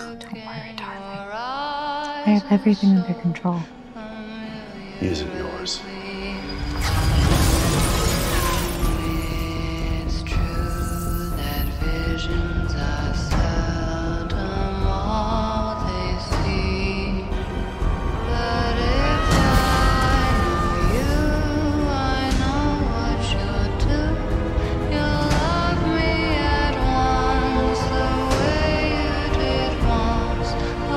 Don't worry, darling. I have everything under control. Isn't yours? It's true that visions are seldom all they see. But if I know you, I know what you'll do. You'll love me at once the way you did once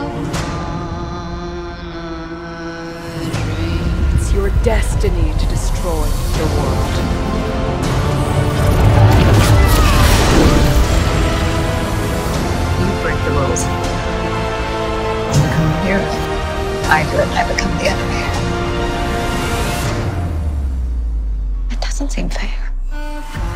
upon a dream. It's your destiny to destroy the world. You break the rules. You become a hero. I do it, I become the enemy. It doesn't seem fair.